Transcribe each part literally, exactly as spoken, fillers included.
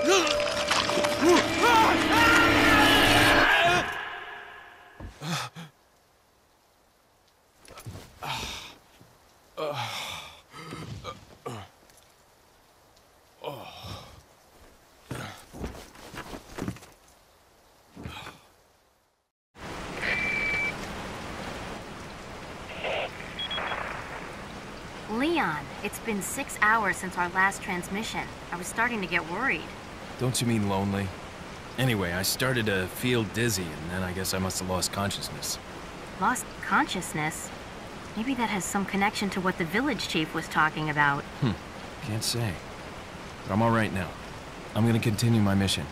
Leon, it's been six hours since our last transmission. I was starting to get worried. Don't you mean lonely? Anyway, I started to feel dizzy, and then I guess I must have lost consciousness. Lost consciousness? Maybe that has some connection to what the village chief was talking about. Hmm, can't say. But I'm all right now. I'm gonna continue my mission.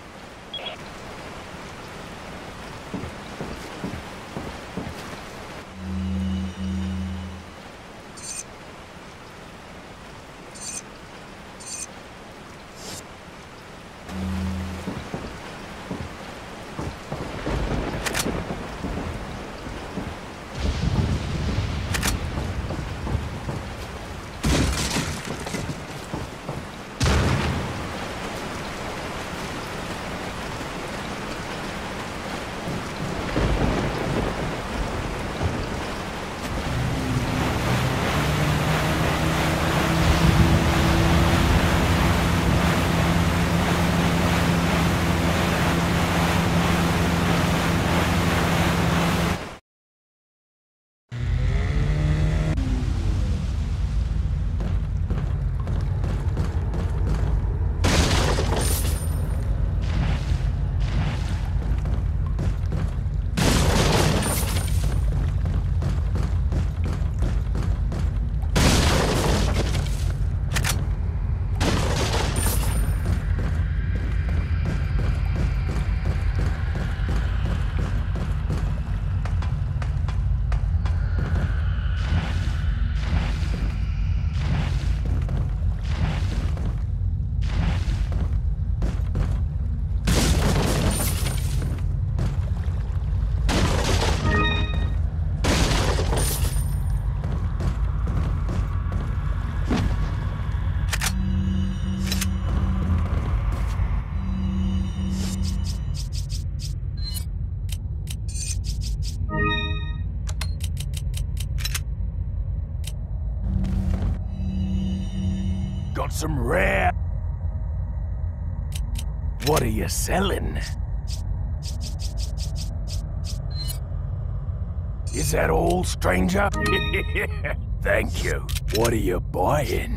Got some rare... What are you selling? Is that all, stranger? Thank you. What are you buying?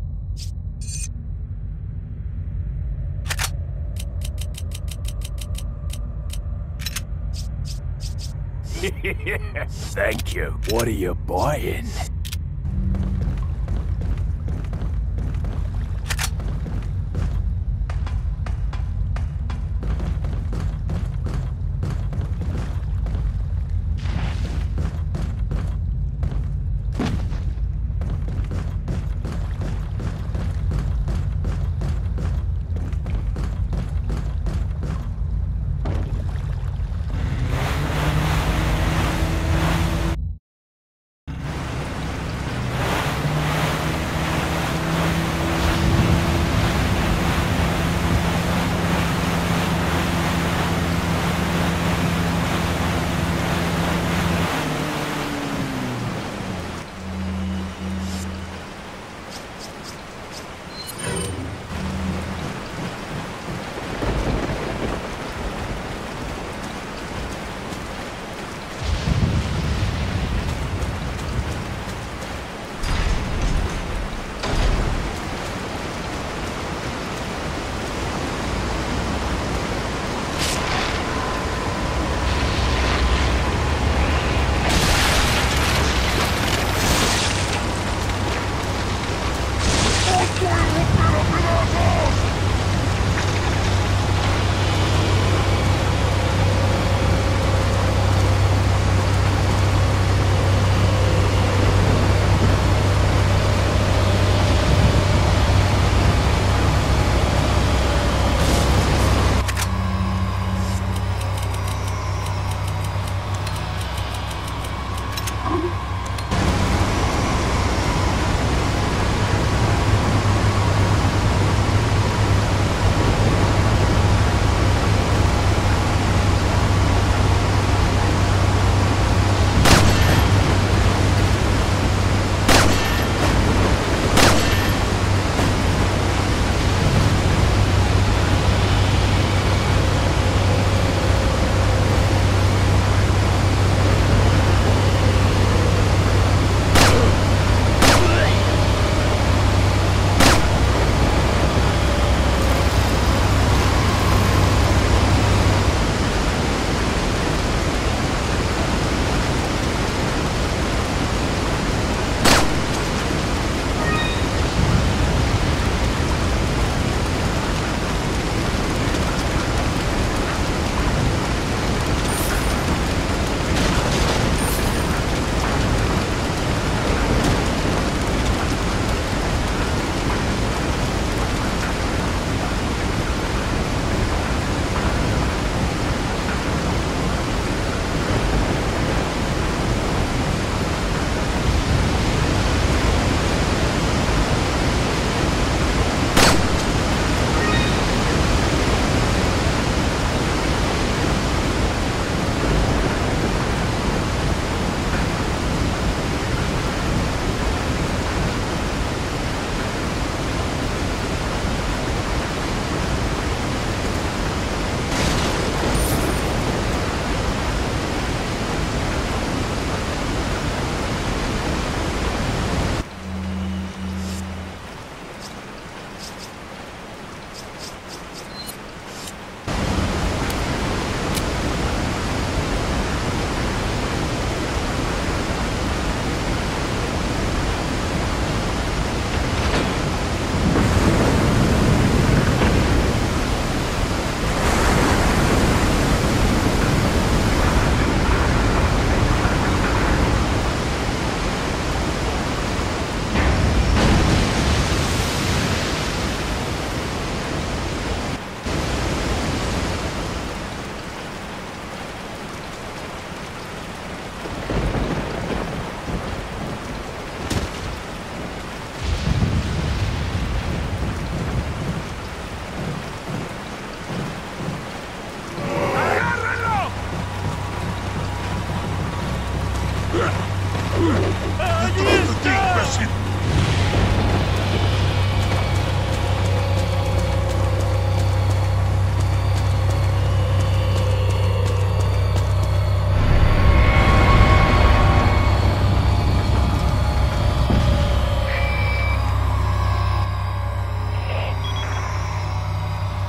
Thank you. What are you buying?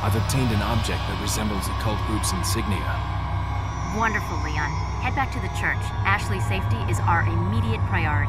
I've obtained an object that resembles the cult group's insignia. Wonderful, Leon. Head back to the church. Ashley's safety is our immediate priority.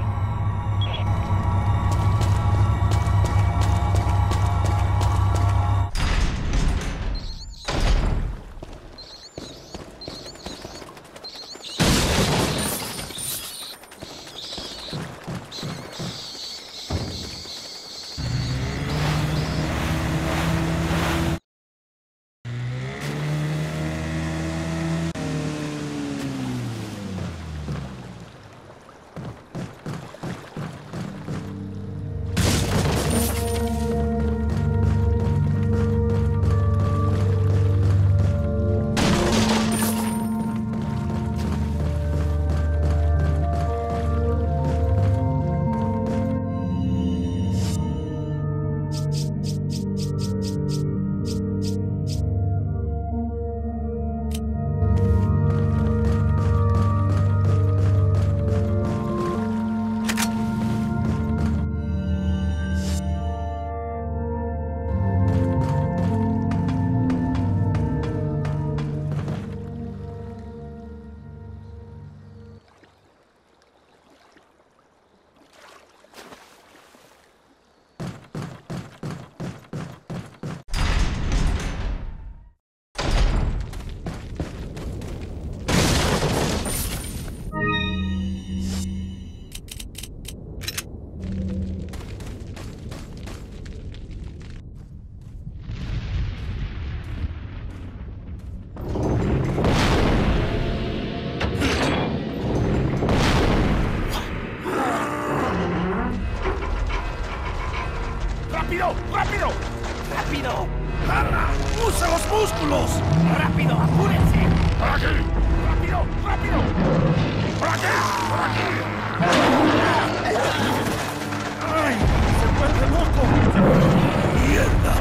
¡Rápido! ¡Rápido! ¡Rápido! ¡Hala! ¡Usa los músculos! ¡Rápido! ¡Apúrense! ¡Por aquí! ¡Rápido! ¡Rápido! ¡Por aquí! ¡Por aquí! ¡Ay! ¡Se vuelve loco! ¡Mierda!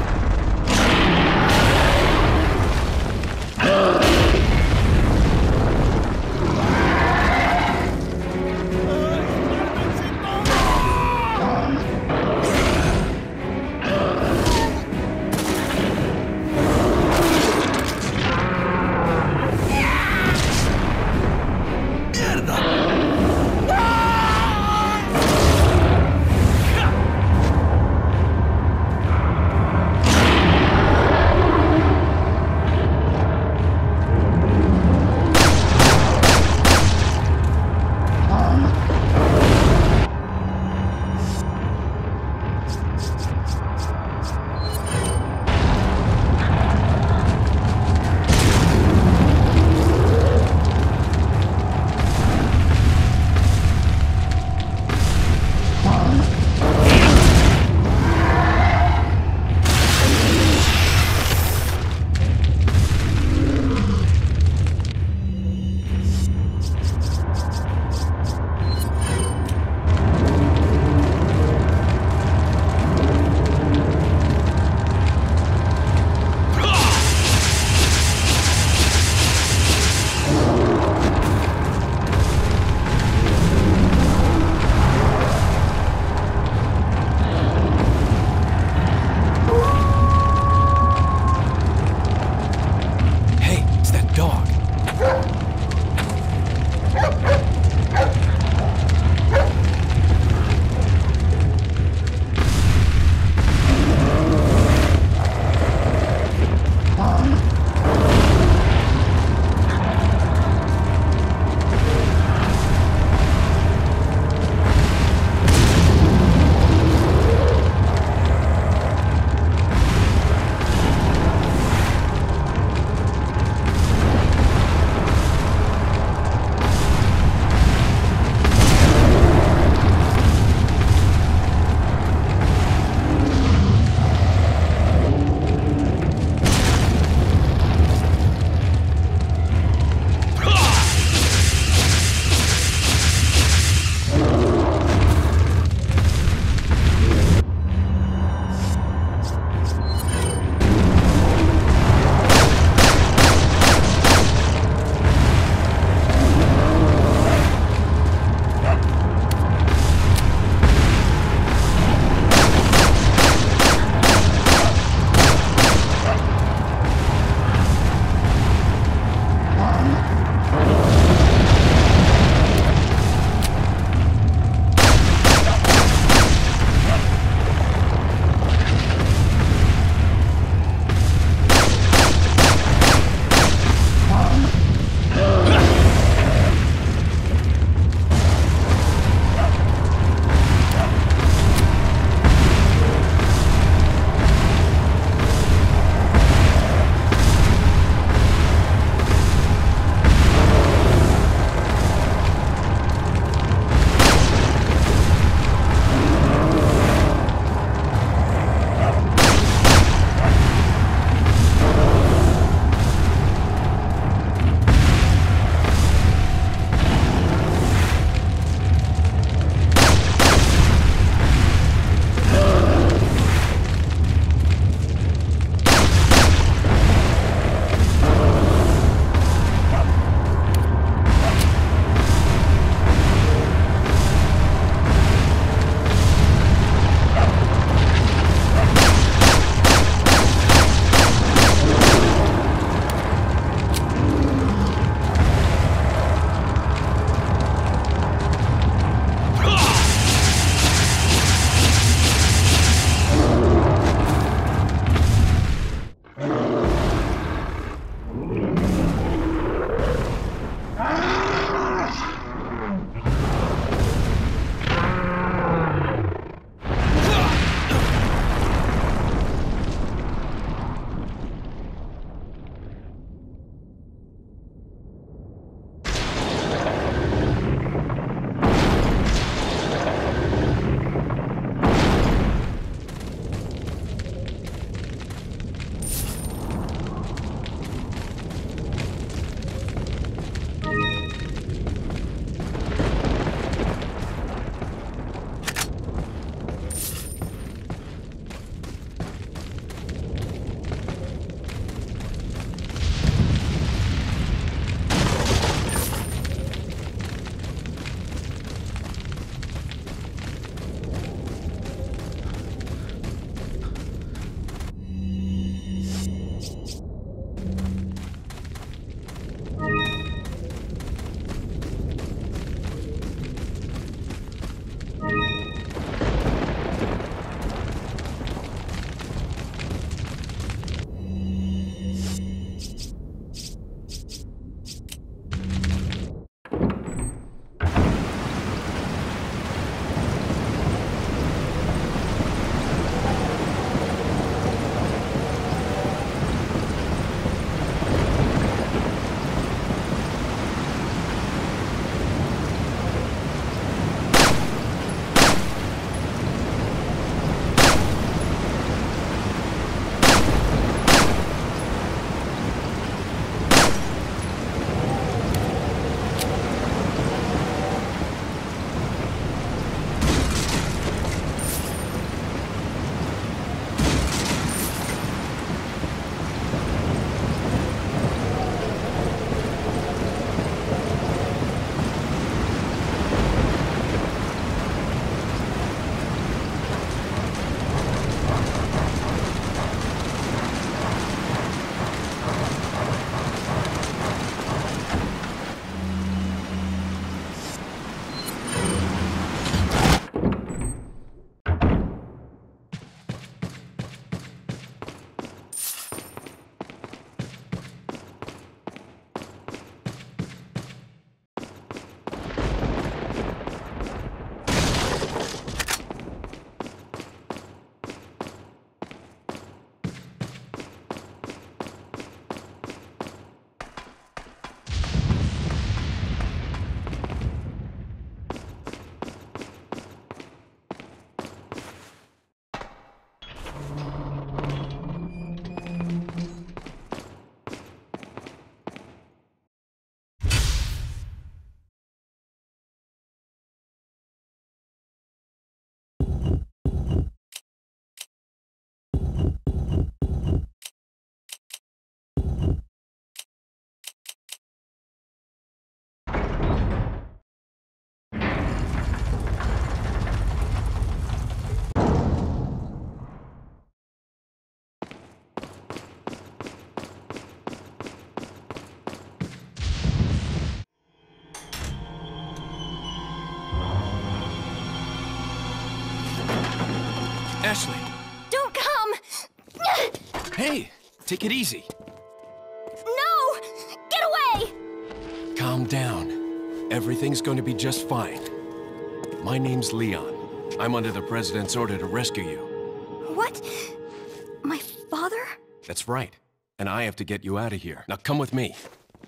Hey, take it easy. No! Get away! Calm down. Everything's going to be just fine. My name's Leon. I'm under the President's order to rescue you. What? My father? That's right. And I have to get you out of here. Now come with me.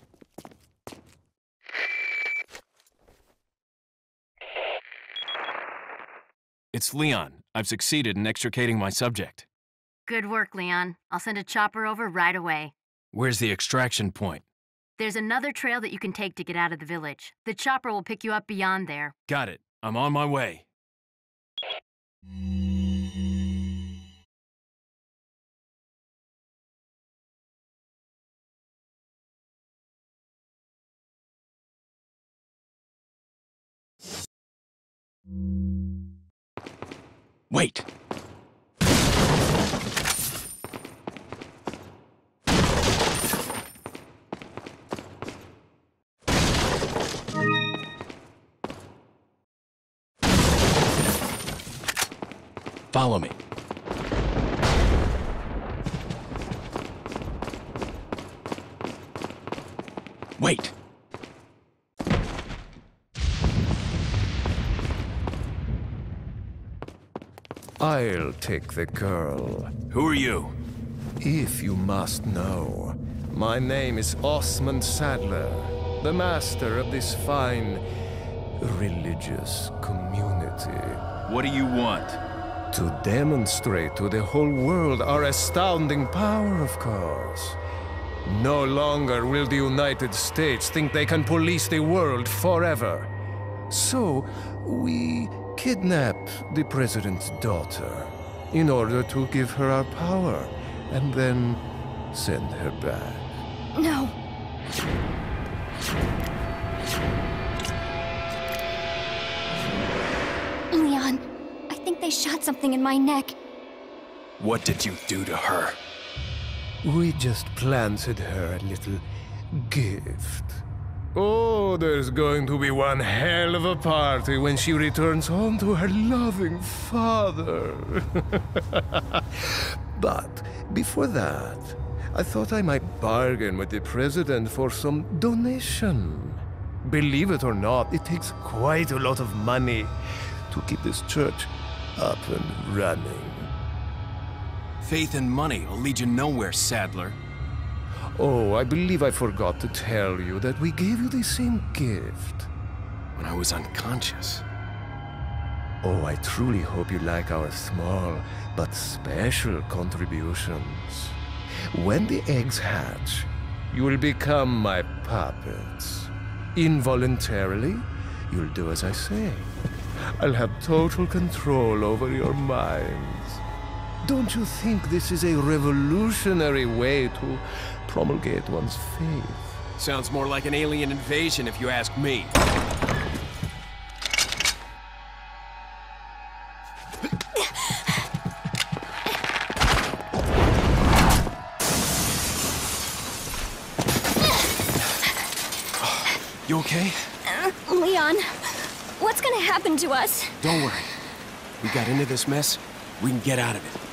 It's Leon. I've succeeded in extricating my subject. Good work, Leon. I'll send a chopper over right away. Where's the extraction point? There's another trail that you can take to get out of the village. The chopper will pick you up beyond there. Got it. I'm on my way. Wait! Follow me. Wait! I'll take the girl. Who are you? If you must know, my name is Osmond Saddler, the master of this fine religious community. What do you want? To demonstrate to the whole world our astounding power, of course. No longer will the United States think they can police the world forever. So, we kidnap the president's daughter in order to give her our power and then send her back. No. Leon, I think they shot something in my neck. What did you do to her? We just planted her a little gift. Oh, there's going to be one hell of a party when she returns home to her loving father. But before that, I thought I might bargain with the president for some donation. Believe it or not, it takes quite a lot of money to keep this church up and running. Faith and money will lead you nowhere, Saddler. Oh, I believe I forgot to tell you that we gave you the same gift. When I was unconscious. Oh, I truly hope you like our small but special contributions. When the eggs hatch, you will become my puppets. Involuntarily, you'll do as I say. I'll have total control over your minds. Don't you think this is a revolutionary way to promulgate one's faith? Sounds more like an alien invasion if you ask me. You okay? Uh, Leon, what's gonna happen to us? Don't worry. We got into this mess, we can get out of it.